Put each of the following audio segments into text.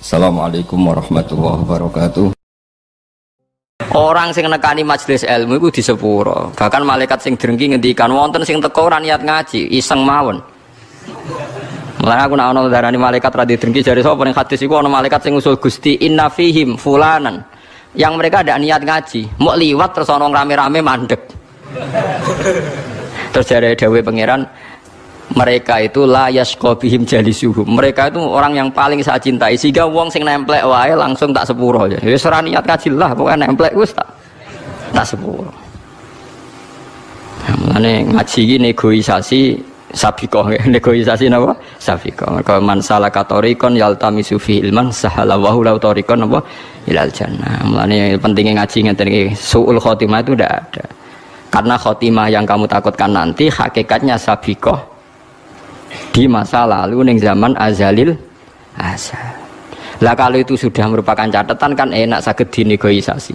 Assalamualaikum warahmatullahi wabarakatuh. Orang sing nekani majelis ilmu iku di sepuro. Bahkan malaikat sing drengki ngendikan wonten sing teko ora niat ngaji, iseng mawon. Mulane aku nek ana darani malaikat ra drengki jare sapa ning hadis iku ana malaikat sing usul Gusti inna fihim fulanan. Yang mereka ada niat ngaji, mau liwat terus ana rame-rame mandek. Terus jare dawuh pangeran, mereka itu la yasqa bihim jalisuhum. Mereka itu orang yang paling saya cintai sehingga wong sing nemplek wae langsung tak sepuro ya. Wis ora niat ngaji lah, pokoke nemplek wis tak sepuro. Mulane ngaji iki negosiasi sabiqah, negosiasi napa? Sabiqah. Mergo man salaka tariqan yaltamisu fi ilman sahalallahu lahu tariqan napa ilal jannah. Mulane pentingnya ngaji ngeten iki suul khotimah itu ndak ada. Karena khotimah yang kamu takutkan nanti hakikatnya sabiqah di masa lalu ning zaman azalil azal. Lah kalau itu sudah merupakan catatan kan enak saged dinegosiasi.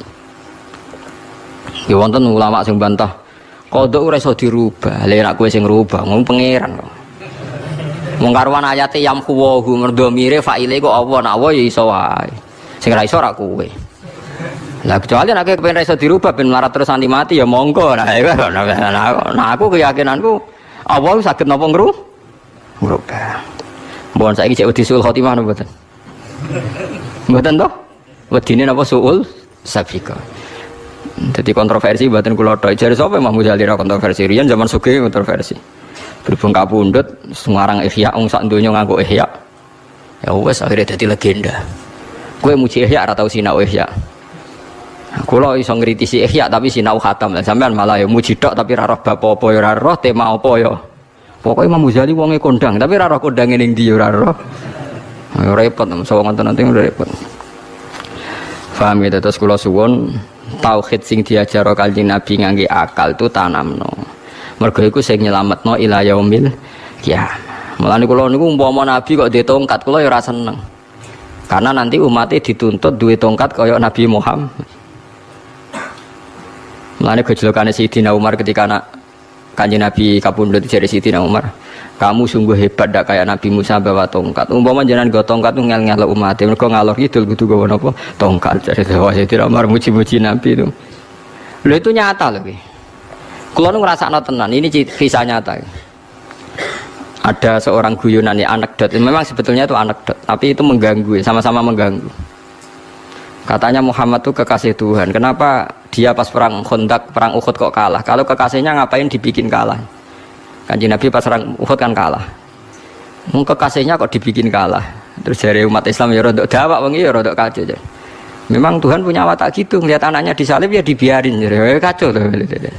Ya wonten ulama sing bantah qadha ora iso dirubah. Lah nek kowe sing ngrubah ngomong pangeran kok. Wong karuan ayate yamhu wa hu merdomire faile kok Allah nak wa ya iso wae. Sing ora iso ora kowe. Lah kecuali nek kepen iso dirubah ben melarat terus anti mati ya monggo. Nah aku keyakinanku Allah saged napa ngrubah. Mohon saiki cek wedi suul khotimah napa mboten? Mboten toh? Wedine napa suul sabiqah. Jadi kontroversi mboten kula tok. Jare sapa Imam Ghazali ra kontroversi riyen zaman sugih kontroversi. Berhubung kapundhut ngarang ihya wong sak donya nganggo ihya. Ya wis akhire dadi legenda. Kowe muji ihya ora tau sinau ihya. Kula iso ngritisi ihya tapi sinau khatam. Sampeyan malah ya muji tok tapi ra roh bab apa ya ora roh tema apa ya. Pokoke Imam Ghazali wonge kondang, tapi ora roh kondange ning ndi ora roh. Repot sawang ngoten-ngoten repot. Paham ya terus kula suwun tauhid sing diajaro Kanjeng Nabi ngangge akal tu tanamno. Mergo iku sing nyelametno ila yaumil qiyamah. Mulane kula niku umpama Nabi kok duwe tongkat kula ya ora seneng. Karena nanti umatnya dituntut duwe tongkat kaya Nabi Muhammad. Mulane gejolakane Sayyidina Umar ketika anak Kanjeng Nabi kapundhut jare Sayyidina Umar, kamu sungguh hebat ndak kayak Nabi Musa bawa tongkat. Umpama jenengan nggo tongkat tuh ngel-ngel umat, mergo ngalor kidul kudu gawa napa? Tongkat. Jare Sayyidina Umar muji-muji Nabi itu. Lho itu nyata lho iki. Kula nu ngrasakno tenan, ini kisah nyata. Ada seorang guyonan ya anekdot. Memang sebetulnya itu anekdot, tapi itu mengganggu, sama-sama mengganggu. Katanya Muhammad tuh kekasih Tuhan. Kenapa dia pas perang Khandaq, perang Uhud kok kalah? Kalau kekasihnya ngapain dibikin kalah? Kanjeng Nabi pas perang Uhud kan kalah. Kekasihnya kok dibikin kalah? Terus dari umat Islam ya rodok dawak wengi ya rodok kacau. Memang Tuhan punya watak gitu, ngelihat anaknya disalib ya dibiarin. Ya kacau tuh.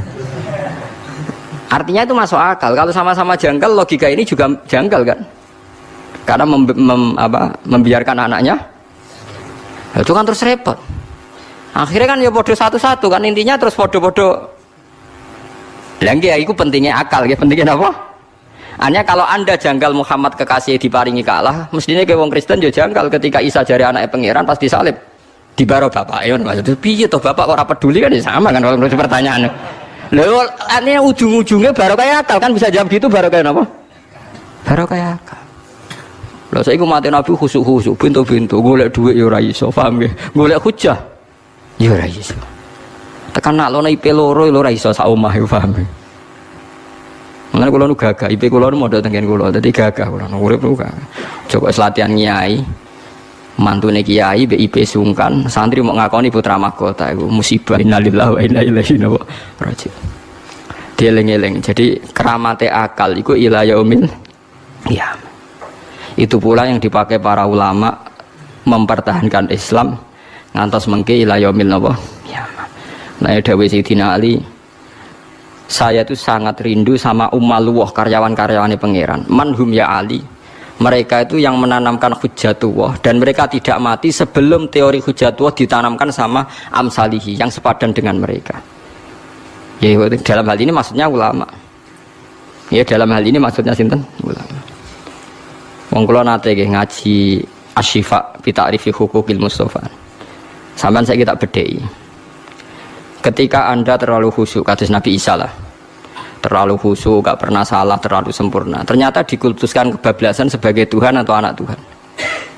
Artinya itu masuk akal. Kalau sama-sama janggal, logika ini juga janggal kan? Karena membiarkan anaknya. Itu kan terus repot. Akhirnya kan ya podo satu-satu kan intinya terus podo-podo. Lagi ya itu pentingnya akal ya, pentingnya apa? Hanya kalau Anda janggal Muhammad kekasih diparingi kalah, mestinya ke wong Kristen ya janggal ketika Isa jari anaknya pangeran pas disalib. Dibaro bapak ya maksudnya piye toh bapak kok ora peduli kan ya sama kan kalau menurut pertanyaan. Lho artinya ujung-ujungnya baru kayak akal kan bisa jawab gitu baru kayak apa? Baru kayak akal. Lha saiki mate Nabi khusuk-khusuk pintu-pintu golek dhuwit ya ora iso, paham nggih? Golek hujah ya ora iso. Tekan nak lono IP loro lho ora iso sak omah ya paham nggih. Mulane kula nu gagah IP kula nu modho tengen kula, dadi gagah kula urip lu gagah. Joko latihan nyai. Mantune kiai BIP sungkan, santri mau ngakoni putra mahkota iku musibah innalillahi wa inna ilaihi raji'un. Dieling-eling. Jadi keramate akal iku ila yaumil qiyamah. Itu pula yang dipakai para ulama mempertahankan Islam ngantos mengke ila yaumil qiyamah. Nah, dawuh Sayyidina Ali, saya itu sangat rindu sama Ummaluwah karyawan-karyawane pangeran. Manhum ya Ali. Mereka itu yang menanamkan hujjatullah dan mereka tidak mati sebelum teori hujjatullah ditanamkan sama amsalihi yang sepadan dengan mereka. Ya, dalam hal ini maksudnya ulama. Ya, dalam hal ini maksudnya sinten? Ulama. Wong kula nate nggih ngaji Asy-Syifa fi ta'rifi huquqil Mustofa. Sampeyan saiki tak bedheki. Ketika Anda terlalu khusyuk kados Nabi Isa lah. Terlalu khusyuk, gak pernah salah, terlalu sempurna. Ternyata dikultuskan kebablasan sebagai Tuhan atau anak Tuhan.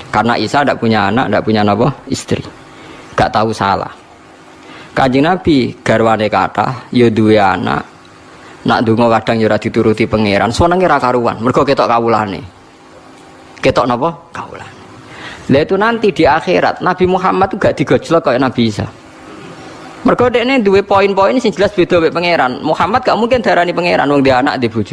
Karena Isa tidak punya anak, tidak punya apa? Istri. Gak tahu salah. Kanjeng Nabi garwane kathah, ya duwe anak. Nak donga kadang ya ora dituruti pangeran, senenge ra karuan, mergo ketok kawulane. Ketok napa? Kawulane. Lah itu nanti di akhirat Nabi Muhammad itu gak digojlok kayak Nabi Isa. Mergo dekne duwe poin-poin sing jelas beda mek pangeran. Muhammad gak mungkin darani pangeran wong dia anak di bojo.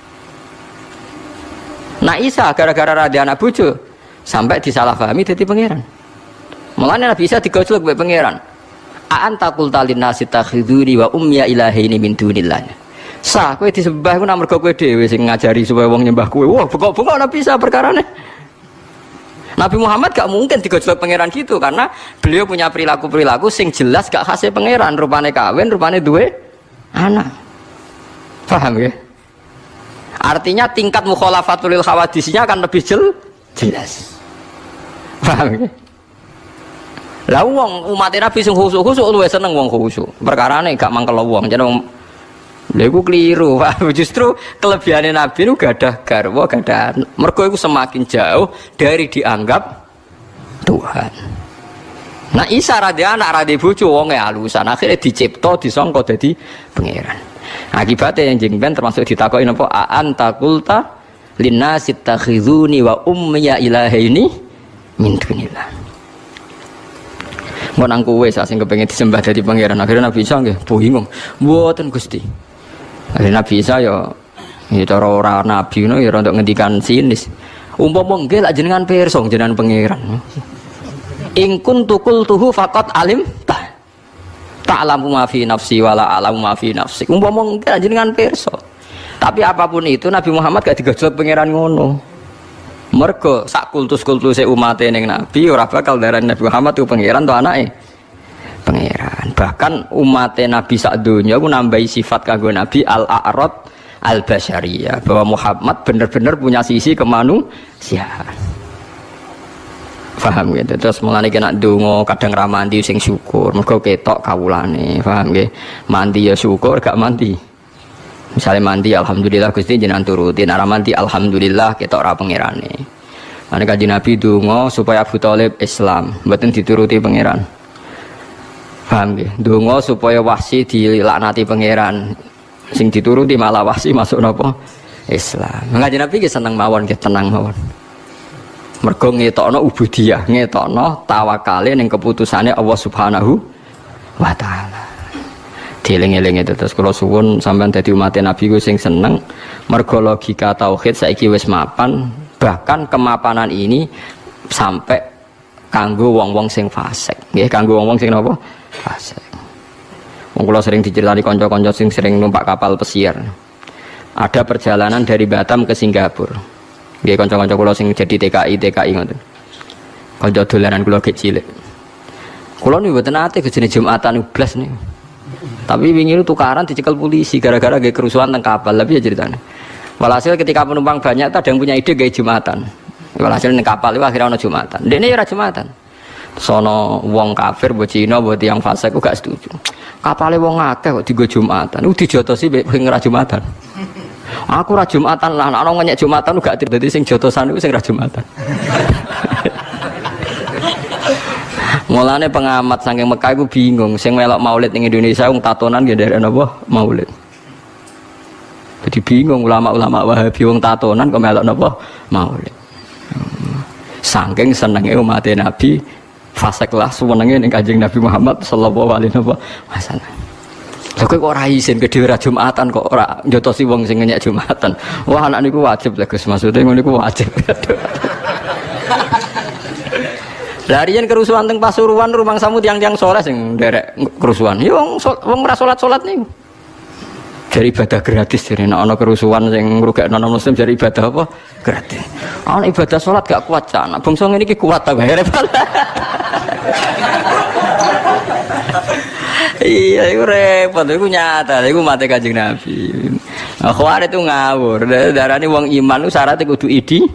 Nah Isa gara-gara ra anak bojo sampai disalahpahami dadi pangeran. Mulane Nabi Isa digojlok mek pangeran. A'anta qulta linnasi takhiduni wa ummiya ilahaini min dunillah. Sah kowe disembah ku nak mergo kowe dhewe sing ngajari supaya wong nyembah kowe. Wah, bengok-bengok Nabi Isa perkarane. Nabi Muhammad gak mungkin digojlok pangeran gitu karena beliau punya perilaku-perilaku sing jelas gak khasnya pangeran, rupane kawin, rupane duwe anak. Paham ya? Artinya tingkat mukhalafatul lil khawadisnya akan lebih jelas. Paham ya? Lah wong umat Nabi sing khusuk-khusuk luwih seneng wong khusuk. Perkarane gak mangkel wong, jeneng wong lha iku kliru, Pak. Justru kelebihane Nabi itu gak ada garwa, gak ada. Mergo iku semakin jauh dari dianggap Tuhan. Nah Isa radhe anak radhe bojo wonge alusan, akhirnya dicipta disangka dadi pangeran. Akibatnya yang jengben termasuk ditakoki napa anta qulta linnasi takhizuni wa ummiya ilahaini min dunillah. Mau nang kowe sing kepengin disembah dadi pangeran, akhirnya Nabi Isa nggih bingung. Mboten Gusti. Akhirnya Nabi Isa ya cara ora nabi ngono ya untuk ngendikan sinis. Umpama nggih lak jenengan pirsa jenengan pangeran. In kuntu qultuhu faqat alim ta'lamu ma fi nafsi wa la a'lamu ma fi nafsik. Umpama nggih jenengan pirsa. Tapi apapun itu Nabi Muhammad gak digojlok pangeran ngono. Mergo sak kultus-kultuse umate ning Nabi ora bakal darani Nabi Muhammad itu pangeran to anake pangeran. Bahkan umate Nabi sak donya ku nambahi sifat kanggo Nabi al-a'rad al-basyariyah, bahwa Muhammad benar-benar punya sisi kemanusiaan. Paham gitu. Terus mulane kena donga kadang ra mandi sing syukur, mergo ketok kawulane. Paham nggih? Mandi ya syukur, gak mandi. Misalnya mandi alhamdulillah Gusti jenengan turuti, nek mandi alhamdulillah ketok ra pangerane. Ane Kanjeng Nabi donga supaya Abu Thalib Islam, mboten dituruti pangeran. Paham nggih? Donga supaya Wahsy dilaknati pangeran. Sing dituruti malah Wahsy masuk napa? Islam. Kanjeng Nabi ki seneng mawon, nggih tenang mawon. Mergo ngetokno ubudiyah, ngetokno tawakale ning keputusane Allah Subhanahu wa taala. Dieling-eling itu terus kula suwun sampean dadi umat Nabi ku sing seneng mergo logika tauhid saiki wis mapan, bahkan kemapanan ini sampai kanggo wong-wong sing fasik. Nggih, kanggo wong-wong sing napa? Fasik. Wong kula sering diceritani kanca-kanca sing sering numpak kapal pesiar. Ada perjalanan dari Batam ke Singapura. Nggih, kanca-kanca kula sing jadi TKI ngoten. Kanca dolanan kula gek cilik. Kula niku mboten ate kejene Jumatan blas niku. Tapi wingi itu tukaran dicekel polisi gara-gara gaya kerusuhan teng kapal. Tapi ya ceritanya. Walhasil ketika penumpang banyak, ada yang punya ide gaya Jumatan. Walhasil teng kapal itu akhirnya ada Jumatan. Dene ya ora Jumatan. Sono wong kafir, mbok Cina, mbok tiyang fasik ku gak setuju. Kapale wong akeh kok digo Jumatan. Dijotosi sing ora Jumatan. Aku ora Jumatan lah, ana ngenyek Jumatan gak dadi sing jotosan iku sing ora Jumatan. Mulane pengamat saking Mekah iku bingung, sing melok maulid ning Indonesia wong tatonan ya dari napa maulid. Jadi bingung ulama-ulama Wahabi wong tatonan kok melok napa maulid. Saking senenge umat Nabi, fasik lah suwenenge ning Kanjeng Nabi Muhammad sallallahu alaihi wasallam. Lha kok ora isin ke dhewe Jumatan kok ora njotosi wong sing ngenyek Jumatan. Wah anak niku wajib lho Gus, maksude ngono niku wajib. Larian kerusuhan teng Pasuruan rumang samu tiang-tiang soleh sing derek kerusuhan. Ya wong ora salat-salat niku. Jadi ibadah gratis jadi ana kerusuhan sing ngrugekno non-muslim jadi ibadah apa? Gratis. Ana ibadah salat gak kuat cana. Bangsa ngene iki kuat ta bae repot. Iya, itu repot, itu nyata, itu mati Kanjeng Nabi. Khawarij itu ngawur. Darane wong iman itu syaratnya kudu idi.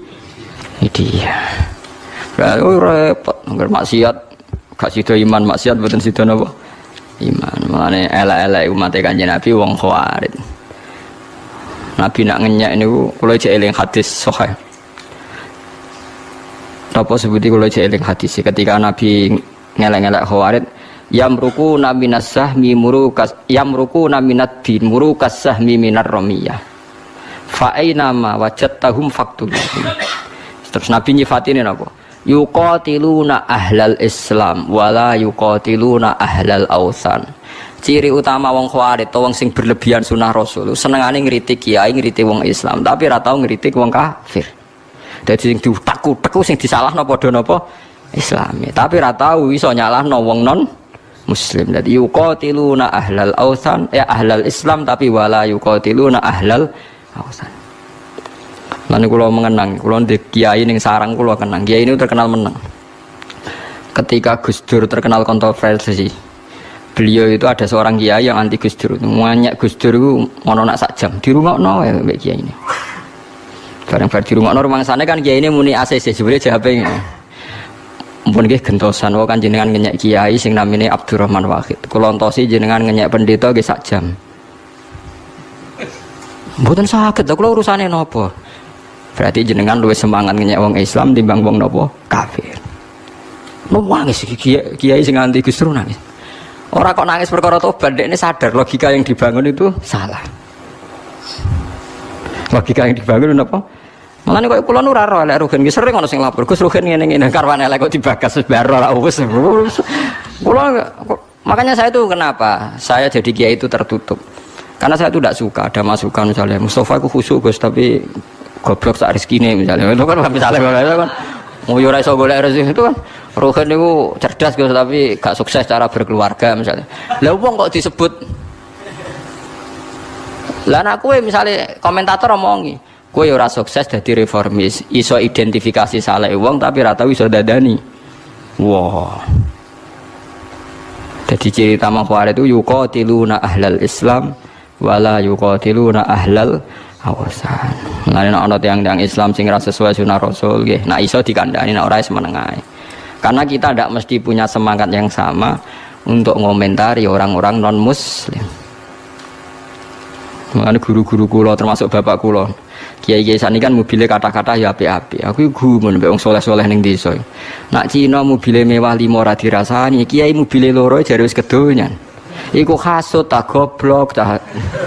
Itu repot, nggak maksiat, gak sido iman maksiat, bukan sido napa iman. Makanya elek-elek umat Kanjeng Nabi wong Khawarij. Nabi nak ngenyak ini, kalau aja eling hadis sahih. Napa sebuti kula jek eling hadis ketika Nabi ngelek-ngelek Khawarij, yamruku naminas sahmi murukas yamruku naminad din murukas sahmi minar ramiyah. Fa aina ma wajadtahum faqtul. Terus Nabi nyifatine napa? Yuqatiluna ahlal Islam wala yuqatiluna ahlal ausan. Ciri utama wong Khawarij wong sing berlebihan sunah Rasul senengane ngritik kiai, ngritik wong Islam, tapi ora tau ngritik wong kafir. Dadi sing diutak-utak sing disalahno padha napa Islami, tapi ora tau iso nyalahno wong non muslim. Dadi yuqatiluna ahlal ausan ahlal Islam tapi wala yuqatiluna ahlal ausan. Lan kula mengenang, kula ndek kiai ning sarang kula kenang. Kiai ini terkenal menang. Ketika Gus Dur terkenal kontroversi, beliau itu ada seorang kiai yang anti Gus Dur. Banyak Gus Dur itu ngono nak sak jam dirungokno ya mbek kiai ini. Bareng-bareng dirungokno rumangsane kan kiai ini muni ACC jebule jawabe ngene. Mumpun nggih gentosan wae kan jenengan ngenyek kiai sing namine Abdurrahman Wahid. Kula entosi jenengan ngenyek pendeta nggih sak jam. Mboten saged, kula urusane napa? Berarti jenengan luwih semangat ngenyek wong Islam timbang wong napa? Kafir. Nangis kiai sing anti Gus Dur nangis. Orang kok nangis perkara tobat, ini sadar logika yang dibangun itu salah. Logika yang dibangun apa? Malah nih kok pulau nuraro, lek Rugen sering ono sing lapor. Gus Rugen ngene karwane lek kok dibagas sebaro ora wis. Makanya saya itu kenapa saya jadi kiai itu tertutup. Karena saya itu tidak suka ada masukan misalnya Mustafa aku khusyuk Gus tapi goblok sak rezekine misalnya. Itu kan misalnya kan ngoyo ora iso golek rezeki itu kan. Rugen itu cerdas Gus tapi gak sukses cara berkeluarga misalnya. Lah wong kok disebut. Lah aku misalnya komentator omongi, kowe ora sukses dadi reformis, iso identifikasi salah wong tapi ora tau iso dadani. Wah. Jadi ciri utama Khawarij itu yuqatiluna ahlal Islam wala yuqatiluna ahlal awasan. Mulane nek ana tiyang-tiyang Islam sing ora sesuai sunah Rasul nggih, nek iso dikandani nek ora wis meneng ae. Karena kita tidak mesti punya semangat yang sama untuk ngomentari orang-orang non muslim. Makanya guru-guru kula termasuk bapak kula kiai-kiai sani kan mobilnya kata-kata ya api-api. Aku gumun mbek wong soleh-soleh ning desa. Nak Cina mobilnya mewah 5 ora dirasani, kiai mobilnya loro jare wis kedonyan. Iku hasud tak goblok tak.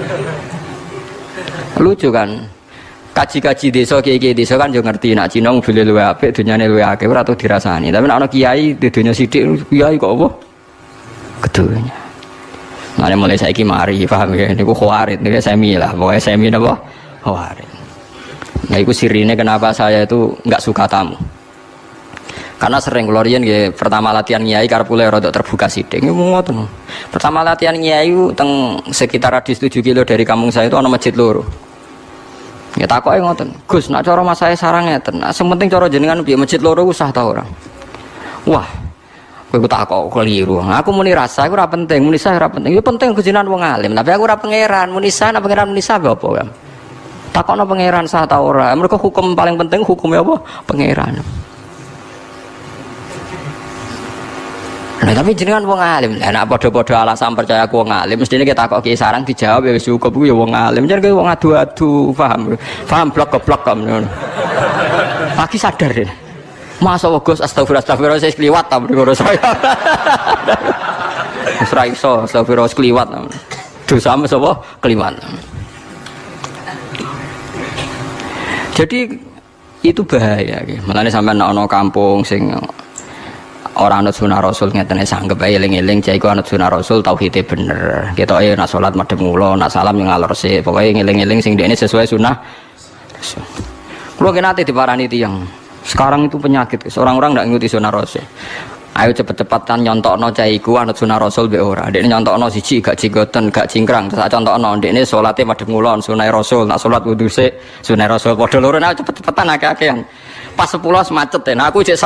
Lucu kan? Kaji-kaji desa kiai-kiai desa kan yo ngerti nak Cina mobilnya luwih apik, dunyane luwih akeh ora tau dirasani. Tapi nek ana kiai di dunya sithik kiai kok apa? Kedonyan. Nah, mulai saiki mari paham ya niku Khawarij niku semi lah, pokoknya semi napa? Khawarij. Nah, itu sirine kenapa saya itu enggak suka tamu. Karena sering kula riyen nggih pertama latihan nyai karep kula rada terbuka sithik. Niku ngoten. Pertama latihan nyai teng sekitar radius 7 kilo dari kampung saya itu ana masjid loro. Ya takoke ngoten. Gus, nak cara mas saya sarang ngeten. Nah, sing penting cara jenengan piye masjid loro usah ta ora? Wah, kowe tak kok keliru. Aku muni rasa iku ora penting, muni sah ora penting. Ya penting kejinan wong alim, tapi aku ora pangeran. Muni sah nek pangeran muni sah apa kan? Takokno pangeran sah ta ora. Mergo hukum paling penting hukumnya apa? Pangeran. Nah, tapi jenengan wong alim. Lah nek padha-padha alasan percaya aku wong alim, mestine kita takok ki sarang dijawab ya wis cukup ku ya wong alim. Jenenge wong adu-adu, paham. Paham blok-blok kan ngono. Lagi sadar deh. Masa Gus astagfirullah saya kliwat ta ngono saya. Wis ra iso astagfirullah kliwat. Dosa sapa kliwat. Jadi itu bahaya nggih. Mulane sampean nek ana kampung sing ora anut sunah Rasul ngeten sanggep ae eling-eling cah iku anut sunah Rasul tauhide bener. Ketoke nek salat madhep ngulo, nek salam yo ngalor sik. Pokoke ngeling-eling sing dekne sesuai sunah. Kulo kenate diparani tiyang. Sekarang itu penyakit, orang-orang tidak ngikuti sunah Rasul. Ayo cepet-cepetan nyontokno cah iku anut sunah Rasul be ora. Dekne nyontokno siji gak jigoten, gak cingkrang. Terus contohno dekne salate madhep ngulon sunah Rasul, nak salat wudu sik sunah Rasul. Padha loro nek cepet-cepetan akeh-akehan. Pas 10 macet ya, nah aku cek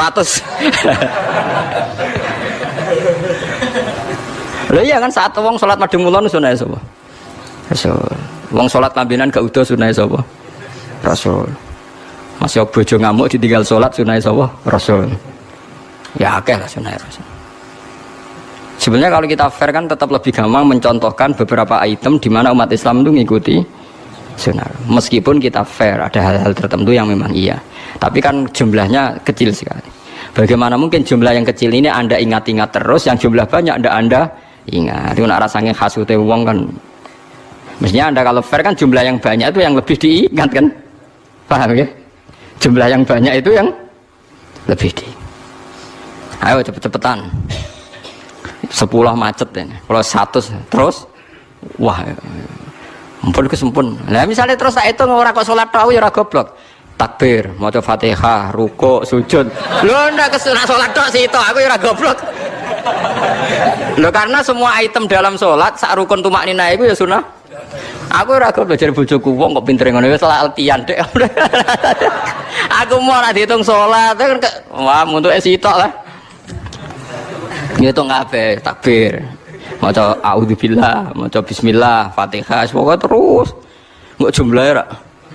100. Lha iya kan saat wong salat madhep ngulon sunah sapa? Rasul. Wong salat lambenan gak udo sunah sapa? Rasul. Masih bojo ngamuk ditinggal sholat sunah sapa? Rasul. Ya akeh lah sunah Rasul. Sebenarnya kalau kita fair kan tetap lebih gampang mencontohkan beberapa item di mana umat Islam itu ngikuti sunnah. Meskipun kita fair, ada hal-hal tertentu yang memang iya. Tapi kan jumlahnya kecil sekali. Bagaimana mungkin jumlah yang kecil ini Anda ingat-ingat terus, yang jumlah banyak Anda ingat. Itu nak rasanya khasute wong kan. Mestinya Anda kalau fair kan jumlah yang banyak itu yang lebih diingat kan. Paham ya? Jumlah yang banyak itu yang lebih di. Ayo cepet-cepetan. 10 macet ini. Kalau 100 terus wah. Ampun kesempun. Lah misalnya terus saya hitung ora kok salat tok ya ora goblok. Takbir, maca Fatihah, rukuk, sujud. Lho ndak kesunah salat tok situ, aku ya ora goblok. Lho karena semua item dalam salat sak rukun tumakninah iku ya sunah. Aku ora goblok jare bojoku wong kok pinter ngono wis salat alpian Dek. Aku mau ora dihitung salat kan wah muntuke sitok lah. Ngitung kabeh takbir. Maca auzubillah, maca bismillah, Fatihah, semoga terus. Enggak jumlahe ra.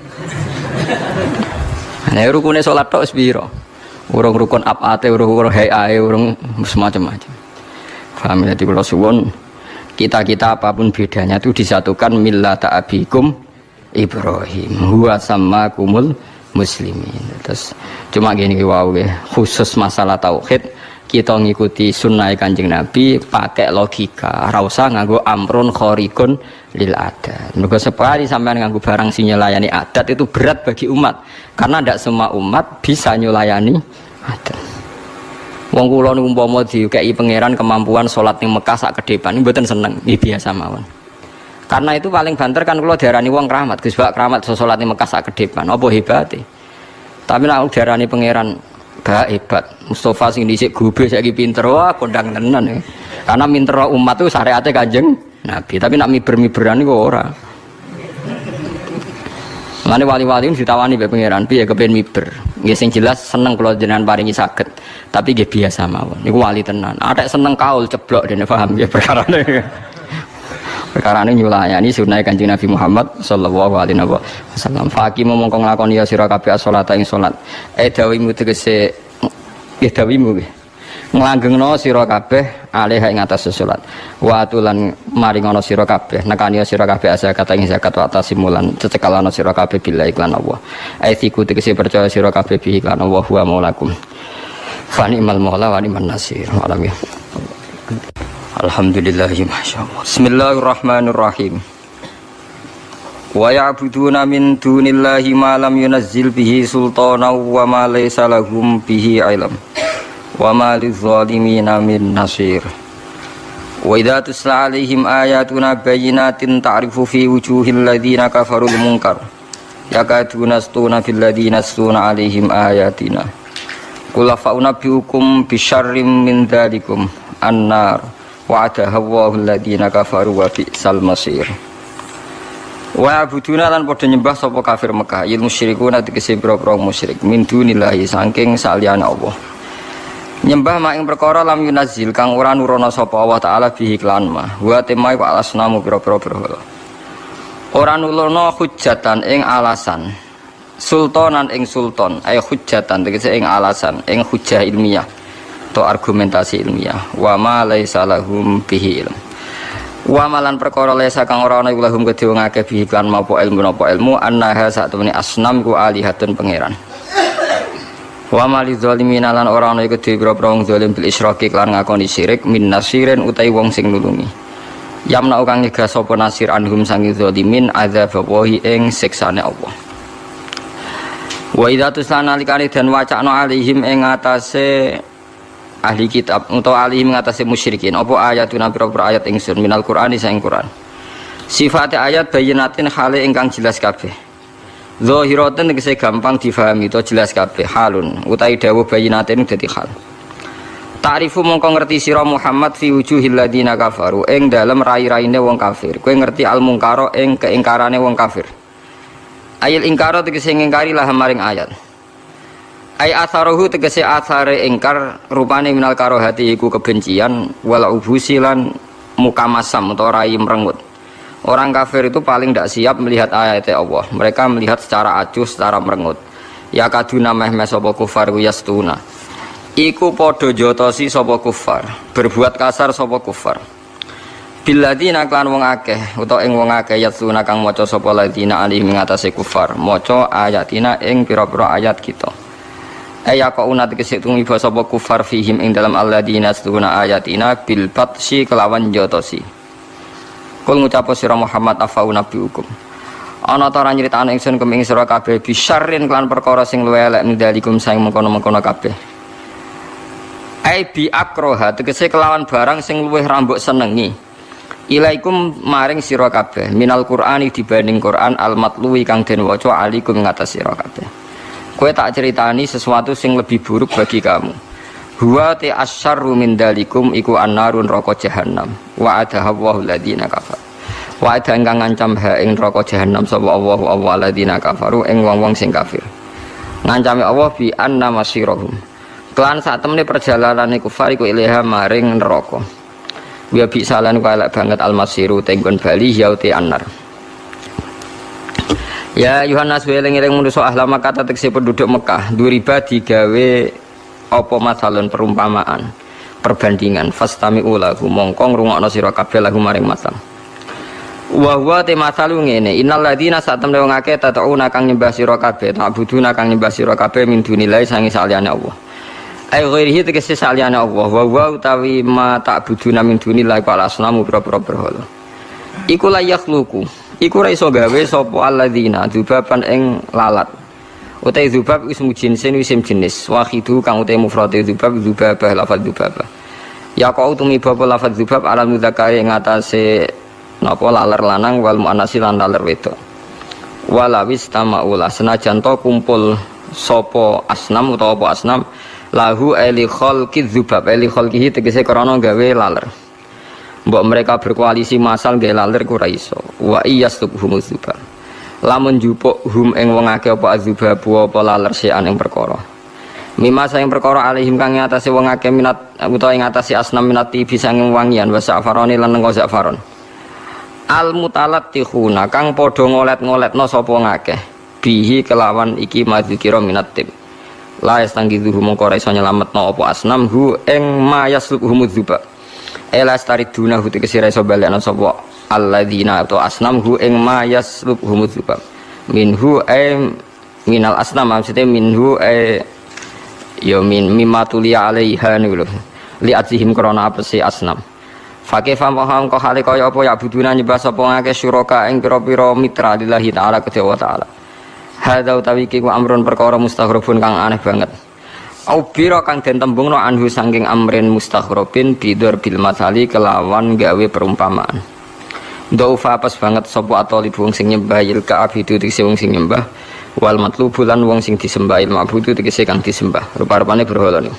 Nah, rukune salat tok wis pira? Urung rukun abate, urung rukun hayae, urung semacam-macam. Paham ya, kula suwun kita apapun bedanya itu disatukan millata abikum Ibrahim huwa sammakumul muslimin. Terus cuma gini wow khusus masalah tauhid kita ngikuti sunnah Kanjeng Nabi pakai logika, ora usah nganggo amrun khariqun lil adat. Mergo sekali sampean nganggo barang sing nyelayani adat itu berat bagi umat karena tidak semua umat bisa nyelayani adat. Wong kula niku umpama dikeki pangeran kemampuan salat ning Mekah sak kedepan niku mboten seneng, nggih biasa mawon. Karena itu paling banter kan kula diarani wong keramat, Gus Bak keramat iso salat ning Mekah sak kedepan, apa hebate. Tapi nek diarani pangeran gak hebat. Mustafa sing dhisik gobe saiki pinter, wah kondang tenan ya. Karena minter umat itu syariate Kanjeng Nabi, tapi nak miber-miberan niku ora. Mane wali-wali ditawani mbek pangeran, piye kepen miber. Nggih sing jelas seneng kula jenengan paringi saged, tapi nggih biasa mawon. Niku wali tenan. Atek seneng kaul ceblok dene paham nggih perkarane. Perkarane nyulayani sunah Kanjeng Nabi Muhammad sallallahu alaihi wasallam. Faqih mongko nglakoni ya sira kabeh salat ing salat. Dawimu tegese nggih dawimu nggih. Nglanggengno sira kabeh alih ing atas salat. Wa atulan maringono sira kabeh nekani sira kabeh zakat ing zakat wa tasimulan cecekalana sira kabeh billahi lan Allah. Aitiku tegese percaya sira kabeh bi lan Allah wa maulakum. Fa ni'mal maula wa ni'man nasir. Amin. Alhamdulillah, masyaallah. Bismillahirrahmanirrahim. Wa ya'buduna min dunillahi ma lam yunazzil bihi sultana wa ma laysa lahum bihi ilm. Wa ma lidh-dhalimina min nasir. Wa idza tusla 'alaihim ayatuna bayyinatin ta'rifu fi wujuhil ladzina kafarul munkar. Yakaduna stuna fil ladzina stuna 'alaihim ayatina. Qul fa unabbiukum bisyarrim min dzalikum an-nar. Wa'adaha Allahu alladziina kafaru wa bi'sal masir. Wa abuduna lan padha nyembah sapa kafir Mekah, il musyrikuna tegese pira-pira musyrik min dunillahi saking saliyane Allah. Nyembah mak ing perkara lam yunazzil kang ora nurono sapa Allah taala bihi klan ma. Wa temai wa alasnamu pira-pira berhala. Ora nulono hujjatan ing alasan. Sultanan ing sultan, ay hujjatan tegese ing alasan, ing hujjah ilmiah. Atau argumentasi ilmiah wa ma laisa lahum bihi ilm wa malan perkara laisa kang ora ana iku lahum kedhe wong akeh bihi kan mapo ilmu annaha satemene asnam ku alihatun pangeran wa mali zalimin lan ora ana iku kedhe pira-pira wong zalim bil isyraki lan ngakoni syirik min nasirin utai wong sing nulungi yamna kang nyegah sapa nasir anhum sangi zalimin azab wahi ing siksane Allah. Wa idza tusana likane dan wacana alaihim ing atase ahli kitab atau ahli mengatasi musyrikin apa ayatuna pira-pira ayat ingsun minal Qur'ani saing Qur'an sifat ayat bayinatin hale ingkang jelas kabeh zahiratan tegese gampang difahami to jelas kabeh halun utawi dawuh bayinatin dadi hal ta'rifu mongko ngerti sira Muhammad fi wujuhil ladina kafaru ing dalem rai-raine wong kafir kowe ngerti al mungkara ing keingkarane wong kafir ayat ingkara tegese ngingkari lah maring ayat ay atharuhu tegese athare ingkar rupane minal karohati iku kebencian wala ubusilan mukamasam atau rai merengut. Orang kafir itu paling tidak siap melihat ayat Allah. Mereka melihat secara acuh, secara merengut. Ya kaduna meh sapa kufar yastuna. Iku padha jotosi sapa kufar, berbuat kasar sapa kufar. Biladina klan wong akeh utawa ing wong akeh yatsuna kang maca sapa ladina alih mengatasi kufar maca ayatina ing pira-pira ayat kita ayaquna tegese tumiba sapa kufar fihim ing dalam alladina yatsuna ayatina bil batsi kelawan jotosi kul ngucap sira Muhammad afauna bi hukum ana ta ora nyritakno ingsun keming sira kabeh bisyarrin klan perkara sing luwih elek mindalikum saing mengkono-mengkono kabeh ai bi akroha tegese kelawan barang sing luwih rambuk senengi ilaikum maring sira kabeh minal qur'ani dibanding Quran al matluwi kang den waca alikum ngatas sira kabeh kowe tak ceritani sesuatu sing lebih buruk bagi kamu huwa ta asyarru min dalikum iku annarun neraka jahannam wa adahawu alladziina kafar wa ada ingkang ngancam ha ing neraka jahannam sapa Allahu alladziina kafaru ing wong-wong sing kafir ngancame Allah bi anna masirahum kelan sak temene perjalanane kufar iku ilaha maring neraka wa bi salan ku elek banget almasiru tenggon bali yauti annar ya Yohanes weling-eling manusa ahla Makkah tekse penduduk Mekah duriba digawe apa masalun perumpamaan perbandingan fastami ulahu mongko ngrungokno sira kabeh lahu maring masal wa huwa te masalu ngene innal ladina satamne wong akeh tatauna kang nyembah sira kabeh ta'buduna kang nyembah sira kabeh min dunilai sange saliyane Allah ai ghairihi tegese saliyane Allah wa huwa utawi ma ta'buduna min dunilai kala asnamu pira-pira berhala iku la yakhluqu iku ra iso gawe sapa alladzina dzubaban ing lalat utai dzubab ismu jinsin isim jenis wahidu kang utai mufrad dzubab dzubabah lafadz dzubabah ya kau tumiba lafadz dzubab ala mudzakari ing atase napa laler lanang wal muannasi lan laler wedok walawis tamaula senajan to kumpul sapa asnam utawa apa asnam lahu eli khalqi dzubab eli khalqihi tegese krana gawe laler mbok mereka berkoalisi masal gawe laler ku ra iso wa iyasluhum dzubab lamun jupuk hum ing wong akeh apa dzubab apa laler sean ing perkara mimma saing perkara alihim kang ngatasi wong akeh minat utawa ing ngatasi asnam minati bisa ing wangian wa safaroni lan nggo safaron al mutalattihuna kang padha ngolet-ngoletno sapa ngakeh bihi kelawan iki madzikira minat tib la yastangidhu mongko ora iso nyelametno apa asnam hu ing mayasluhum dzubab elas tariduna hu tegese ora iso balekno sapa alladzina atau asnam hu ing mayasluhum dzubab minhu minal asnam maksudnya minhu ya min mimatulia alaiha niku lho li azihim krana apese asnam fakih paham kok hale kaya apa ya buduna nyembah sapa ngake syuraka ing pira-pira mitra lillahi taala kedhe wa taala hadza utawi iki ku amrun perkara mustaghrabun kang aneh banget au bira kang den tembungno anhu saking amrin mustaghrabin bidur bil masali kelawan gawe perumpamaan daufa pas banget sapa atoli wong sing nyembah il kaabidu tegese wong sing nyembah wal matlubu lan wong sing disembah il mabudu tegese kang disembah rupa-rupane berhala niku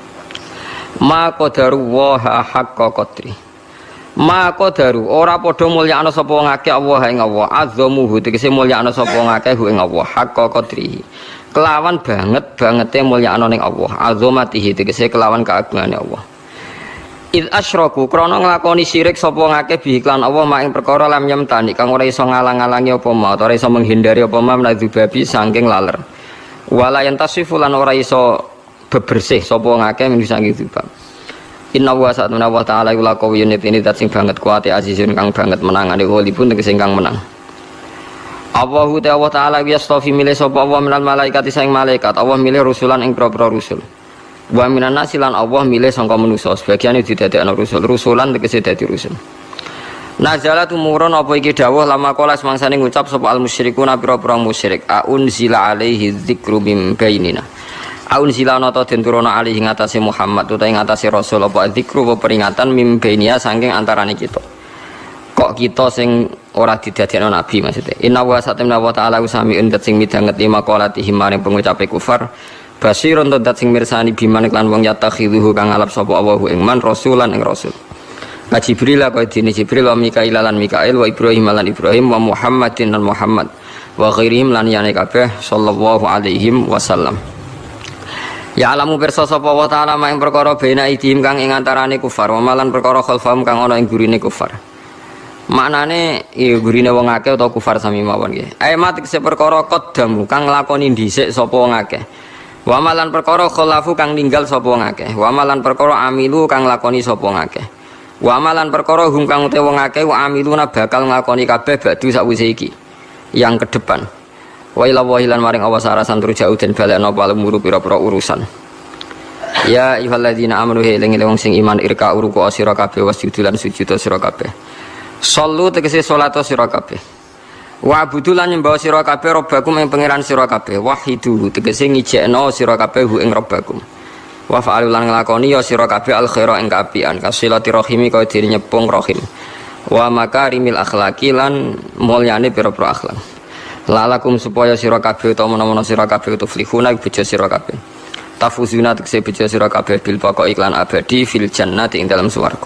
ma qadaru wa haqqa qadri ma qadaru ora padha mulyakno sapa wong akeh Allah ing Allah azzamuhu tegese mulyakno sapa wong akeh ing Allah haqqa qadri kelawan bangete mulyakno ning Allah azamatihi tegese kelawan keagungane Allah id asyraku krana nglakoni syirik sapa wong akeh bi iklan Allah mak ing perkara lam yamtani kang ora iso ngalang-alangi apa ma ora iso menghindari apa ma nadzubabi saking laler wala yantasifu lan ora iso bebersih sapa wong akeh min saking dzubab inna wa sa'atuna wa ta'ala ila qawiyun ini dat sing banget kuat azizun kang banget menangane walipun tegese kang menang Allahu ta'ala yastafi milih sapa Allah minal malaikati saing malaikat Allah milih rusulan ing propro rusul wa minan nasilan Allah milih sangka manusa sebagian didadekno rusulan tegese dadi rusul nazala tumurun apa iki dawuh lama kala semangsane ngucap sapa al musyrikuna pira-pira musyrik aunzila alaihi dzikru mim bainina aun silana ta den turuna alih ing atase Muhammad utawa ing atase Rasul apa dzikru apa peringatan mimbainia saking antarane kita kok kita sing ora didadekno nabi maksudnya inna wa satamna wa ta'ala usamiun dat sing midanget lima qalatihi maring pengucape kufar basirun dat sing mirsani biman lan wong yatakhiduhu kang ngalap sapa Allahu ing man rasulan ing rasul ka Jibril ka dene Jibril wa Mikail lan Mikail wa Ibrahim lan Ibrahim wa Muhammadin lan Muhammad wa ghairihim lan yane kabeh sallallahu alaihi wasallam. Ya alamu pirsa sapa wa ta'ala mak ing perkara bena idhim kang ing antarane kufar wa malan perkara khalfahum kang ana ing gurine kufar. Maknane ya gurine wong akeh utawa kufar sami mawon nggih. Aimat se perkara qaddamu kang nglakoni dhisik sapa wong akeh. Wa malan perkara khalafu kang ninggal sapa wong akeh. Wa malan perkara amilu kang lakoni sapa wong akeh. Wa amalan perkara hum kang te wong akeh wa amiluna bakal nglakoni kabeh badu sakwise iki yang ke depan. Wa ila wahilan maring awas arasan tur jauh den balekno palumuru pira-pira urusan. Ya ayyuhalladzina amanu eling-eling wong sing iman irka uruku sira kabeh wasjud lan sujud sira kabeh. Shollu tegese salat sira kabeh. Wa abudulan nyembah sira kabeh robbakum ing pangeran sira kabeh. Wahidu tegese ngijekno sira kabeh hu ing robbakum. Wa fa'alu lan nglakoni ya sira kabeh al khaira ing kaapian kasilati rahimi kaya diri nyepung rahim wa makarimil akhlaqi lan mulyane pira-pira akhlak lalakum supaya sira kabeh utawa menawa sira kabeh tuflihuna bejo sira kabeh tafuzuna tekse bejo sira kabeh bil pokok iklan abadi fil jannati ing dalam swarga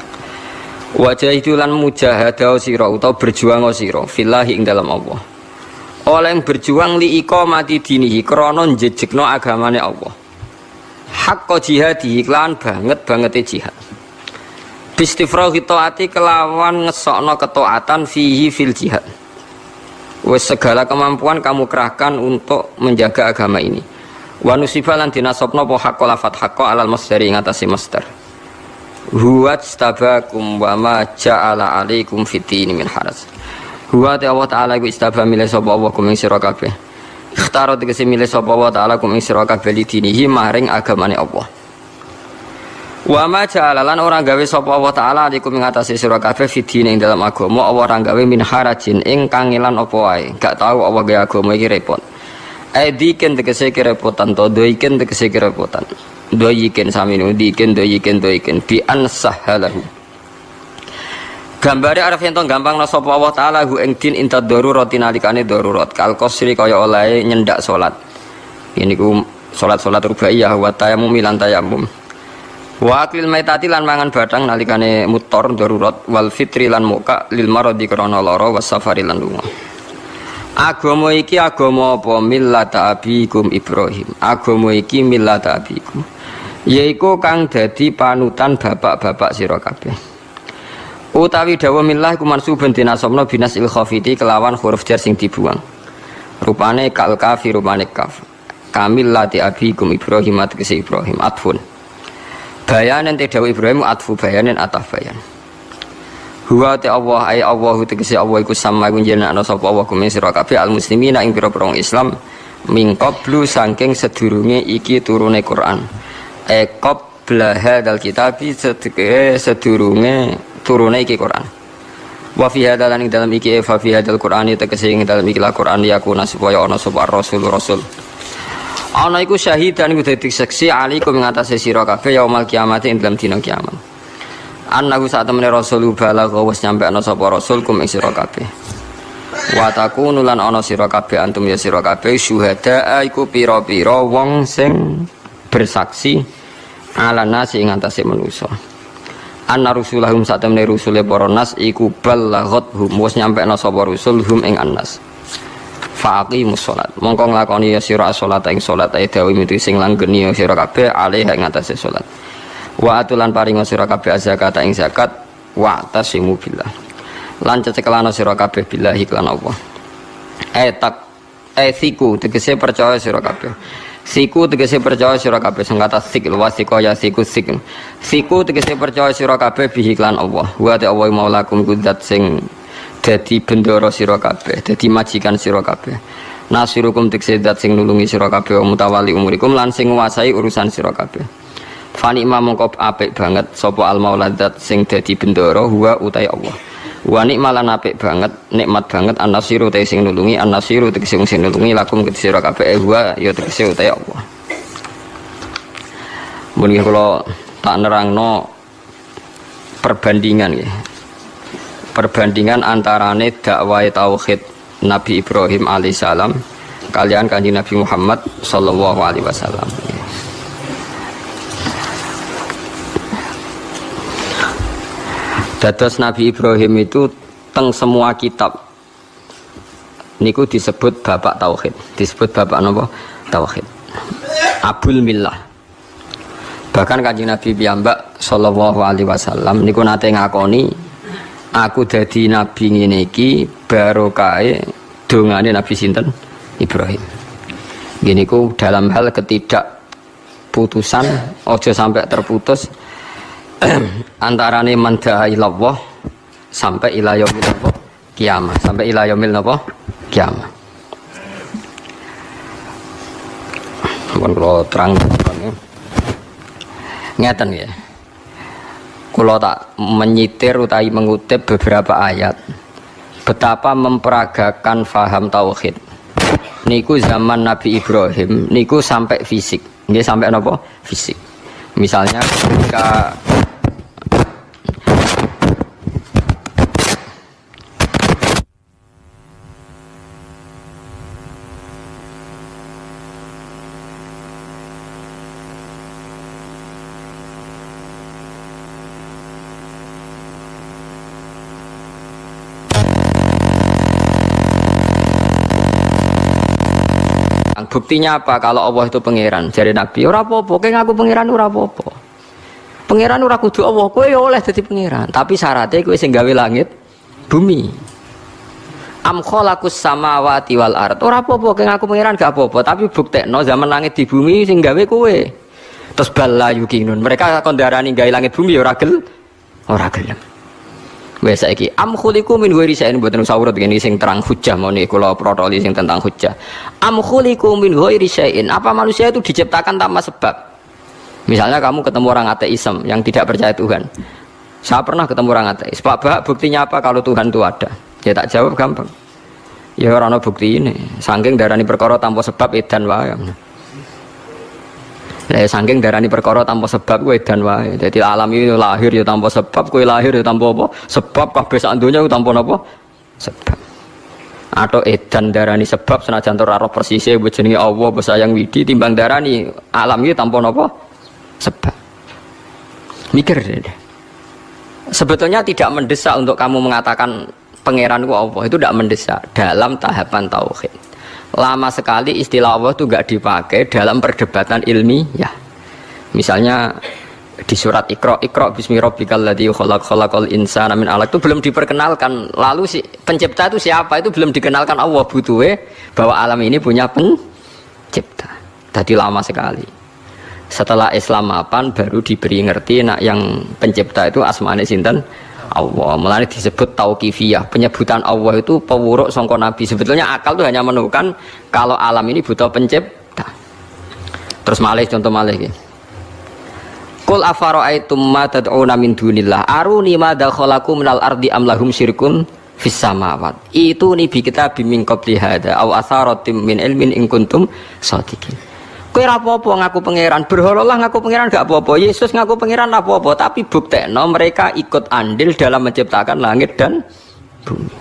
wa jahidulan mujahadah sira utawa berjuang sira fillahi ing dalam Allah oleh berjuang li iqamati dinihi krana njejegno agamane Allah hak jihadi iklan banget jihad bistifrahi taati kelawan ngesokno ketaatan fihi fil jihad wes segala kemampuan kamu kerahkan untuk menjaga agama ini wa nusibalan dinasobno po hakko lafat hakko alal masdari ngatasi masdar huwa istabakum wa ma ja'ala alaikum fitini min haras huwa Allah ta'ala iku istaba milih sapa Allah kum ing sira kabeh ikhtaro tegese milih sapa wa ta'ala kum ing sira kabeh dinihi maring agamane Allah. Wa ma ja'ala lan ora gawe sapa wa ta'ala alaikum ing atase sira kabeh fidine ing dalam agama Allah ora gawe min harajin ing kangelan apa wae. Gak tahu apa gawe agama iki repot. Diken tegese kerepotan to doiken tegese kerepotan. Doiken saminu diken doiken bi ansahalahu. Gambare arep ento gampang sapa Allah taala hu ing din inta darurat nalikane darurat kal qasri kaya olahe nyendak salat. Ini ku salat-salat rubaiyah wa tayammum lan tayammum. Wa aklil maitati lan mangan badang nalikane mutor darurat wal fitri lan muka lil maradi krana lara was safari lan lunga. Agama iki agama apa millata abikum Ibrahim. Agama iki millata abikum. Yaiku kang dadi panutan bapak-bapak sira kabeh. Utawi dawa millah iku mansubun dinasobna binasil khafiti kelawan huruf jar sing dibuang. Rupane kal kafi rupane kaf. Kamil lati abikum Ibrahim tegese Ibrahim atfun. Bayanan te dawa Ibrahim atfu bayanan ataf bayan. Huwa ta Allah ay Allah tegese Allah iku sama iku jenengna sapa Allah kum sira kabeh al muslimina ing pira-pira Islam min qablu saking sedurunge iki turune Quran. Qabla hadzal kitabi sedurunge turune iki Quran. Wa fi hadzal lan dalam iki fa fi hadzal Qur'ani tegese ing dalam iki la Qur'an yakuna supaya ana sapa rasul. Ana iku syahidan iku dadi saksi alaikum ing atase sira kabeh yaumul kiamat ing dalam dina kiamat. Annahu sak temene rasul balagha wis nyampe ana sapa rasul kum ing sira kabeh. Wa takunu lan ana sira kabeh antum ya sira kabeh syuhada iku pira-pira wong sing bersaksi ala nasi ing atase manusa. Anna rusulahum sak temene rusule para nas iku balaghathum wis nyampekna sapa rusul hum ing annas. Faqimus shalat mongko nglakoni ya sira salat ing salat ae dawi mitu sing langgeni ya sira kabeh alih ing atase salat. Wa atulan paringa sira kabeh zakat ing zakat wa tasimu billah. Lan cecekelana sira kabeh billahi lan Allah. Siku tegese percaya sira kabeh. Siku tegese percaya sira kabeh sing kata sik wasiko ya siku sik. Siku tegese percaya sira kabeh bihi lan Allah. Wa ta Allah maulakum kudzat sing dadi bendoro sira kabeh, dadi majikan sira kabeh. Nasirukum tegese zat sing nulungi sira kabeh mutawali umurikum lan sing nguasai urusan sira kabeh. Fani mongko apik banget sapa al mauladat sing dadi bendoro huwa utai Allah. Wa nikmalan apik banget, nikmat banget an-nasiru te sing nulungi, an-nasiru tegese sing nulungi lakum ke sira kabeh huwa ya tegese utai Allah. Mun kula tak nerangno perbandingan nggih. Perbandingan antarane dakwah tauhid Nabi Ibrahim alaihissalam kalian kanjeng Nabi Muhammad sallallahu alaihi wasallam. Dados Nabi Ibrahim itu teng semua kitab niku disebut bapak tauhid, disebut bapak napa? Tauhid. Abul Millah. Bahkan kanjeng Nabi piyambak sallallahu alaihi wasallam niku nate ngakoni aku dadi nabi ngene iki barokahe dongane Nabi sinten Ibrahim. Gini ku dalam hal ketidakputusan ojo sampai terputus Antarane man da'a ilallah sampai ila yaumil kiamah, sampai ila yaumil kiamah. Mun kula terang ngeten ya. Kula tak menyitir utawi mengutip beberapa ayat betapa memperagakan faham tauhid. Niku zaman Nabi Ibrahim niku sampai fisik. Nggih sampai napa? Fisik. Misalnya ketika buktinya apa kalau Allah itu pangeran? Jari Nabi, ora apa-apa, kowe ngaku pangeran ora apa-apa. Pangeran ora kudu Allah, kowe ya oleh dadi pangeran, tapi syaratnya kowe sing gawe langit, bumi. Am khalaqus samawati wal ard. Ora apa-apa, kowe ngaku pangeran gak apa-apa, tapi buktekno zaman langit di bumi sing gawe kowe. Terus bala yukinun. Mereka kon darani gawe langit bumi ya ora gelem. Wes saiki am khuliqu min ghairi syai'in mboten usah urut ngene sing terang hujjah moni kula protoli sing tentang hujjah. Am khuliqu min ghairi syai'in, apa manusia itu diciptakan tanpa sebab? Misalnya kamu ketemu orang ateisme yang tidak percaya Tuhan. Saya pernah ketemu orang ateis. Pak Bah, buktinya apa kalau Tuhan itu ada? Ya tak jawab gampang. Ya ora ana bukti ini. Saking darani perkara tanpa sebab edan wae. Lah saking darani perkara tanpa sebab kowe edan wae. Dadi alam ini lahir ya tanpa sebab, kowe lahir ya tanpa apa? Sebab kabeh sak donya tanpa napa? Sebab. Atau edan darani sebab senajan ora roh persise jenenge Allah besayang widi timbang darani alam iki tanpa napa? Sebab. Mikir deh. Sebetulnya tidak mendesak untuk kamu mengatakan pangeranku Allah, itu tidak mendesak dalam tahapan tauhid. Lama sekali istilah Allah itu enggak dipakai dalam perdebatan ilmiah. Misalnya di surat Iqra bismi rabbikal ladzi khalaqal insana min 'alaq itu belum diperkenalkan. Lalu si pencipta itu siapa itu belum dikenalkan Allah, butuhe bahwa alam ini punya pencipta. Tadi lama sekali. Setelah Islam mapan baru diberi ngerti nak yang pencipta itu asmane sinten? Allah. Mulane disebut tauqifiyah. Penyebutan Allah itu pewuruk sangka Nabi. Sebetulnya akal itu hanya menemukan kalau alam ini butuh pencipta. Terus malih contoh malih iki. Qul afara'aitum ma tad'una min dunillah aruni ma dakhalaqu minal ardi am lahum syirkun fis samawat. Itu ni bi kitabim min qabli hada aw atharatim min ilmin in kuntum shadiqin. Kowe ora apa-apa ngaku pangeran, berhalalah ngaku pangeran gak apa-apa, Yesus ngaku pangeran apa-apa, tapi buktekno mereka ikut andil dalam menciptakan langit dan bumi.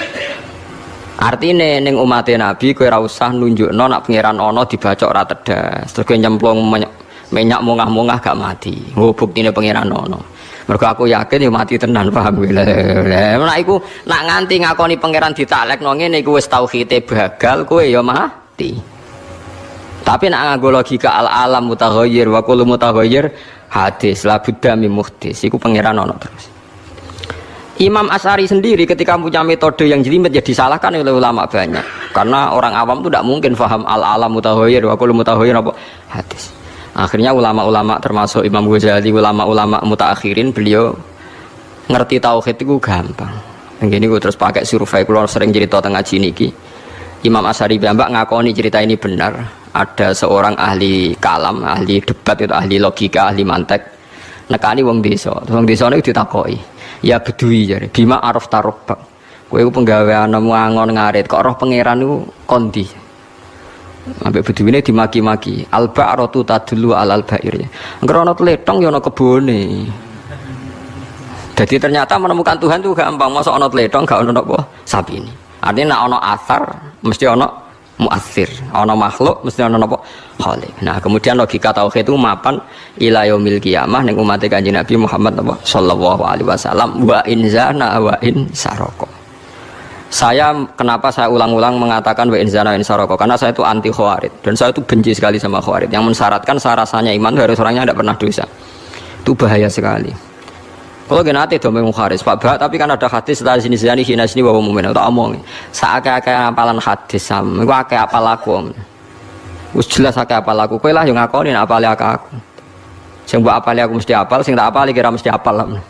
Artine ning umate Nabi kowe ora usah nunjukno nak pangeran ana dibacok ora tedas. Terus kowe nyemplung minyak mungah-mungah gak mati. Oh buktine pangeran ana. Mergo aku yakin ya mati tenan, paham kowe. Lah nek iku nak nganti ngakoni pangeran ditaklekno ngene iku wis tauhide bagal, kowe ya mati. Tapi nak nganggo logika al-alam mutaghayyir wa kullu mutaghayyir hadis la budda min muhdis iku pangeran ono terus. Imam Asy'ari sendiri ketika punya metode yang jelimet ya disalahkan oleh ulama banyak. Karena orang awam itu tidak mungkin paham al-alam mutaghayyir wa kullu mutaghayyir apa hadis. Akhirnya ulama-ulama termasuk Imam Ghazali, ulama-ulama mutaakhirin beliau ngerti tauhid itu gampang. Ngene terus pakai survei kula sering cerita teng ngaji niki. Imam Asy'ari mbak ngakoni cerita ini benar. Ada seorang ahli kalam, ahli debat itu ahli logika, ahli mantek nekani wong desa. Wong desa niku ditakoki, "Ya bedui jare, bima araf tarobak. Kowe iku penggaweanmu angon ngarit, kok roh pangeran niku kondi?" Ambek beduine dimaki-maki, "Al-ba'ratu tadullu alal ba'ir." Engko ana tletong ya ana kebone. Jadi ternyata menemukan Tuhan itu gampang, masa ana tletong gak ana apa sapi ini. Artinya nek ana asar mesti ana muassir, ana makhluk mesti ana napa khaliq. Nah, kemudian logika tauhid itu mapan ila yaumil qiyamah ning umat Kanjeng Nabi Muhammad sallallahu alaihi wasallam wa in zana wa in saraka. Kenapa saya ulang-ulang mengatakan wa in zana wa in saraka? Karena saya itu anti khawarij dan saya itu benci sekali sama khawarij yang mensyaratkan rasanya iman itu harus orangnya tidak pernah dosa. Itu bahaya sekali. Kalau gini nanti domeng mukharis Pak Bah, tapi kan ada hadis setelah sini hina sini bawa mumin atau omong. Saake-ake apalan hadis sam, gua ake apal aku. Wis jelas ake apal aku. Kowe lah yang ngakoni apal aku. Sing mbok apali aku mesti apal, sing tak apali kira mesti apal lah.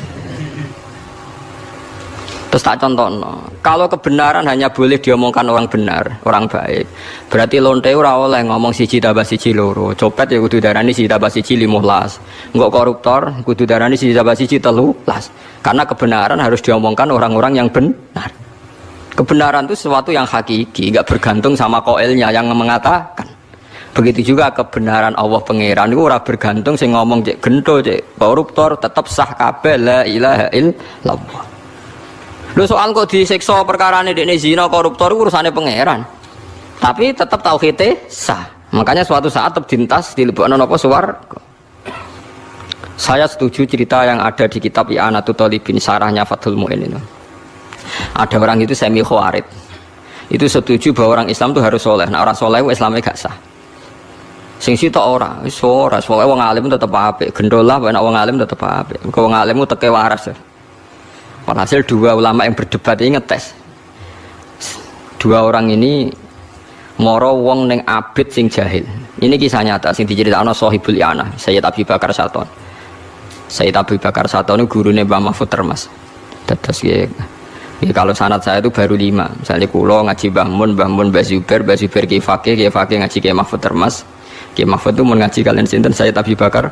Terus tak contohno, kalau kebenaran hanya boleh diomongkan orang benar, orang baik, berarti lonte ora oleh ngomong siji tambah siji loro, copet ya kudu darani siji tambah siji 15, enggak koruptor kudu darani siji tambah siji 13, karena kebenaran harus diomongkan orang-orang yang benar. Kebenaran itu sesuatu yang hakiki, enggak bergantung sama koelnya yang mengatakan. Begitu juga kebenaran Allah Pangeran itu ora bergantung sing ngomong cek gento cek koruptor tetap sah kabeh la ilaha illallah. Lho soal kok disiksa perkarane dekne zina koruptor urusane pangeran. Tapi tetap tauhide sah. Makanya suatu saat tetap dintas dilebokno napa swarga. Saya setuju cerita yang ada di kitab I'anatul Talibin syarahnya Fathul Mu'in itu. Ada orang itu semi khawarij. Itu setuju bahwa orang Islam itu harus soleh. Nah orang soleh Islamnya gak sah. Sing sitok ora, wis ora, pokoke wong alim tetep apik. Gendolah nek wong alim tetep apik. Wong alim ku teke waras. Walhasil dua ulama yang berdebat ini ngetes. Dua orang ini moro wong ning abid sing jahil. Ini kisah nyata sing diceritakno Shahibul I'anah, Sayyid Abi Bakar Saton. Sayyid Abi Bakar Saton itu gurune Mbah Mahfud Termas. Terus kalau sanad saya itu baru 5. Misalnya kula ngaji Mbah Mun, Mbah Zubair Ki Fakih ngaji Ki Mahfud Termas. Ki Mahfud itu mun ngaji kalian sinten Sayyid Abi Bakar.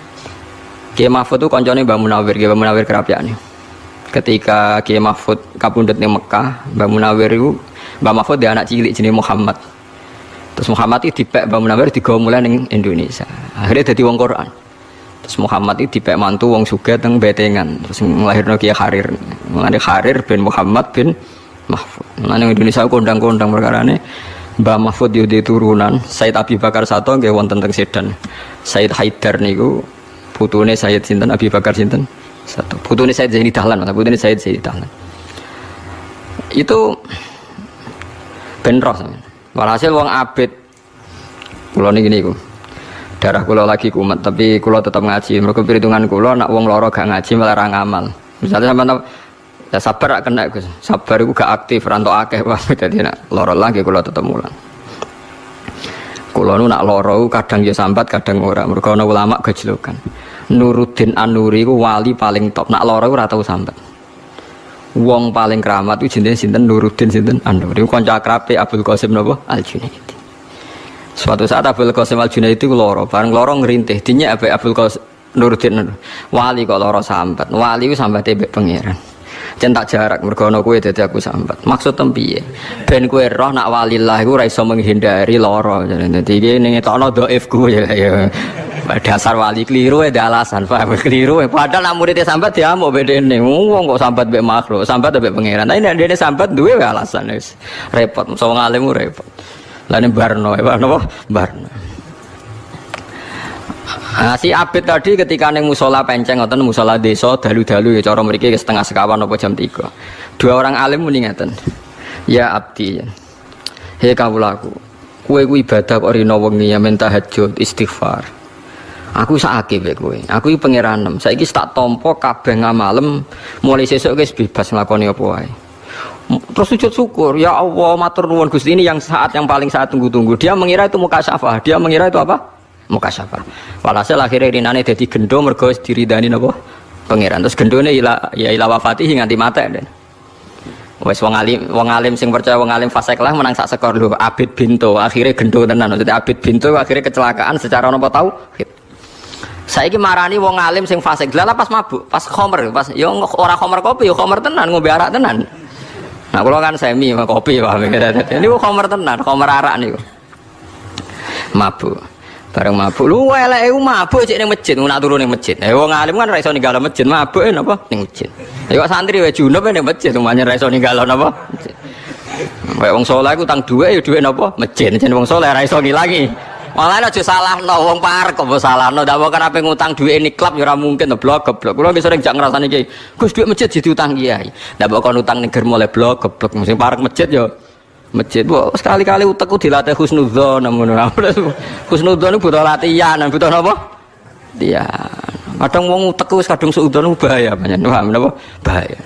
Ki Mahfud itu koncone Mbah Munawir, Mbah Munawir kerapiane. Ketika Kiai Mahfud kapundhut ning Mekah, Mbah Munawir itu Mbah Mahfud dia anak cilik jenenge Muhammad. Terus Muhammad itu dipek Mbah Munawir digawa mulai ning Indonesia. Akhirnya dadi wong Quran. Terus Muhammad itu dipek mantu wong sugih teng Betengan. Terus nglahirno Kiai Harir. Mulane Harir bin Muhammad bin Mahfud. Mulane Indonesia kondang-kondang perkarane Mbah Mahfud yo turunan Sayyid Abi Bakar Sato nggih wonten teng Sedan. Sayyid Haidar niku putune Sayyid sinten Abi Bakar sinten? Satu. Putune Sayyid Zaini Dahlan, putune Sayyid Zaini Dahlan. Itu benroh sampean. Walhasil wong abid kula niki niku. Darah kula lagi kumat, tapi kula tetap ngaji. Mergo perhitungan kula nak wong loro gak ngaji malah ra ngamal. Misalnya sampean ya sabar gak kena Gus. Sabar iku gak aktif, rantok akeh wae dadi nak loro lagi kula tetep mulang. Kula nu nak loro kadang ya sambat, kadang ora. Mergo ana ulama gejlokan. Nuruddin An-Nuri ku wali paling top. Nak loro ora tau sambat. Wong paling keramat itu jenenge sinten Nuruddin sinten An-Nuri. Kanca akrabe Abdul Qasim napa Al-Junaidi. Suatu saat Abdul Qasim Al-Junaidi ku loro, bareng loro ngrintih dinyek ambek Abdul Qasim Nuruddin wali kok loro sambat. Wali ku sambate mbek pangeran. Centak jarak mergo ana kowe dadi aku sambat. Maksud tempiye? Ben kowe roh nak walillah iku ora iso menghindari loro. Dadi iki ning etokno dhaif ku ya. Dasar wali keliru ada alasan, paham keliru. Padahal nak muridnya sambat dia mau bedene. Wong kok sambat mbek makhluk, sambat mbek pangeran. Tapi nek dene sambat duwe alasan wis. Repot, so wong alim repot. Lah nek barno, napa? Barno. Si abid tadi ketika neng musola penceng ngoten musola desa dalu-dalu ya cara mriki setengah sekawan apa jam 3. Dua orang alim muni ngeten. Ya abdi. Hei kawulaku. Kowe ku ibadah kok rino wengi ya men tahajud istighfar. Aku sakake mek kowe. Aku iki pangeranem. Saiki tak tampa kabeh ngamalem mulai sesuk wis bebas nglakoni apa wae. Terus sujud syukur, ya Allah matur nuwun Gusti ini yang saat yang paling saya tunggu-tunggu. Dia mengira itu mukasyafah, dia mengira itu apa? Mukasyafah. Walhasil akhirnya rinane dadi gendho mergo diridani napa? Pangeran. Terus gendhone ila wafati nganti mate. Wes wong alim sing percaya wong alim fasik lah menang sak sekor lho. Abid Binto akhirnya gendho tenan. Maksudnya Abid Binto akhirnya kecelakaan secara napa tau? Saiki marani wong alim sing fasik. Lah pas mabuk, pas khomer, pas yo ora khomer kopi, yo khomer tenan, ngombe arak tenan. Nah, kula kan semi kopi, Pak. Ini kok khomer tenan, khomer arak niku. Mabuk. Bareng mabuk. Lu eleke mabuk cek ning masjid, nak turu ning masjid. Wong alim kan ra iso ninggal masjid, mabuk napa ning masjid. Ya kok santri wae junub ning masjid, umane ra iso ninggal napa masjid. Kayak wong saleh iku utang dhuwit ya dhuwit napa masjid. Jen wong saleh ra iso ngilangi. Malah aja salahno wong parek kok mbok salahno. Ndak kok ape ngutang dhuwit ning klub ya ora mungkin to blok geblok. Kula sering jak ngrasani iki. Gus dhuwit masjid diutang kiai. Ndak kok utang ning germo le blok geblok. Sing parek masjid ya masjid. Wah, sekali-kali utekku dilatih husnudzon ngono. Husnudzon butuh latihan, butuh napa? Iya. Kadang wong utekku wis kadung suudzon bahaya banyak. Paham napa? Bahaya.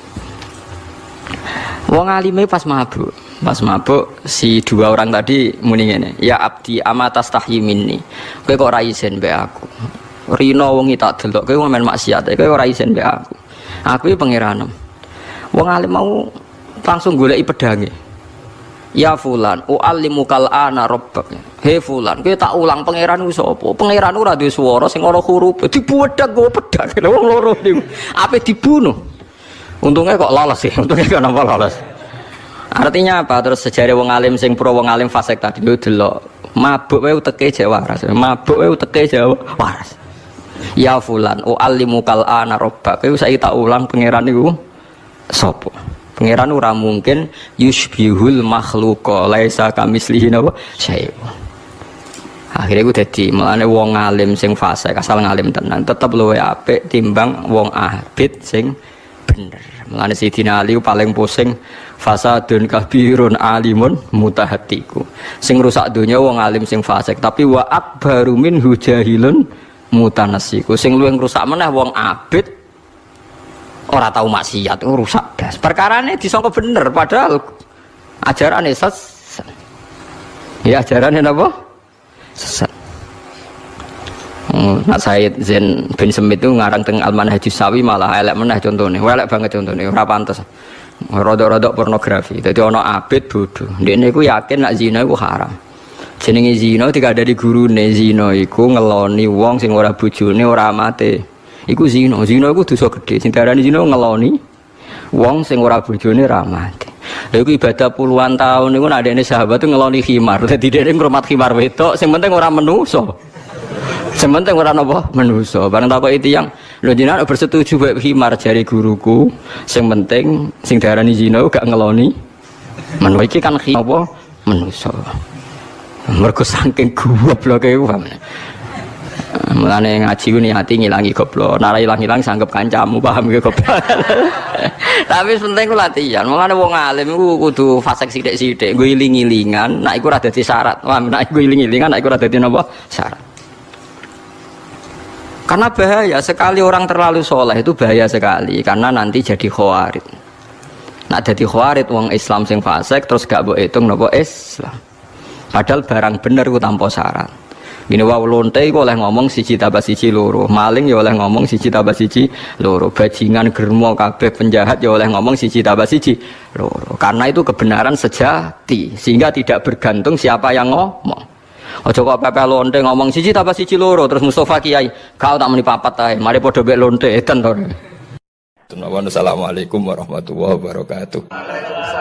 Wong alime pas mabuk. Pas mabuk si dua orang tadi muni ngene, ya abdi amatas tahyi minni. Kowe kok ra isin mbek aku. Rino wengi tak delok kowe men maksiat kowe ora isin mbek aku. Aku iki pangeranem. Wong alim mau langsung goleki pedange. Ya fulan, u'allimukal ana rabbak. He fulan, kowe tak ulang pangeran ku sapa? Pangeran ora duwe swara sing ana huruf. Dibuwedak go pedang. Wong loro niku. Ape dibunuh. Untungnya kok lolos sih. Untungnya kenapa lolos? Artinya apa? Terus sejarah wong alim sing pro wong alim fasik tadi yo delok. Mabuk wae uteke jek waras. Mabuk wae uteke jek waras. Ya fulan, u'allimukal ana rabbak. Kowe saiki tak ulang pangeran niku sapa? Pangeran ora mungkin yushbihul makhluqa laisa kamislihi napa syai'. Akhire ku dadi mulane wong alim sing fasik asal ngalim tenan tetep luwih apik timbang wong abid sing bener. Mulane Sidina Ali paling pusing fasadun kabirun alimun mutahatiku. Sing rusak donya wong alim sing fasik tapi wa akbaru minhu jahilun mutanassiku. Sing luwih ngrusak meneh wong abid ora tahu maksiat rusak blas. Perkarane disangka bener padahal ajarane sesat. Ya ajarane napa? Sesat. Nak Said Zain bin Semit itu ngarang teng Al-Manhajus Sawi malah elek meneh contone. Elek banget contone, ora pantes. Rodok-rodok pornografi. Dadi ana abid bodho. Ndekne iku yakin nek zina iku haram. Jenenge zina dikandani gurune zina iku ngeloni wong sing ora bojone ora amate. Iku zina, zina iku dosa gedhe. Sing diarani zina ngeloni wong sing ora bojone ra mati. Lha iku ibadah puluhan tahun niku nek dene sahabat tuh ngeloni khimar. Dadi dene ngrumat khimar wedok, sing penting ora menusa. Sing penting ora napa menusa. Bareng takoki tiyang, lho jenengan bersetuju bae khimar jari guruku. Sing penting sing diarani zina gak ngeloni. Menusa iki kan khimar menusa. Mergo saking gobloke wae. Mulane ngaji ku niati ngilangi goblok. Nara ilang-ilang sanggep kancamu, paham ge goblok. Tapi penting ku latihan. Mulane wong alim iku kudu fasik sithik-sithik, nggo iling-ilingan, nek iku ora dadi syarat. Wah, nek iku iling-ilingan, nek iku ora dadi napa? Syarat. Karena bahaya sekali orang terlalu soleh itu bahaya sekali karena nanti jadi khawarid. Nak jadi khawarid wong Islam sing fasik terus gak mbok hitung napa Islam. Padahal barang bener ku tanpa syarat. Gini wae lonte iku oleh ngomong siji tambah siji loro, maling ya oleh ngomong siji tambah siji loro, bajingan germo kabeh penjahat ya oleh ngomong siji tambah siji loro. Karena itu kebenaran sejati sehingga tidak bergantung siapa yang ngomong. Aja kok pepe lonte ngomong siji tambah siji loro terus Mustafa Kiai, kau tak muni papat ae, mari padha mek lonte eten to. Assalamualaikum warahmatullahi wabarakatuh.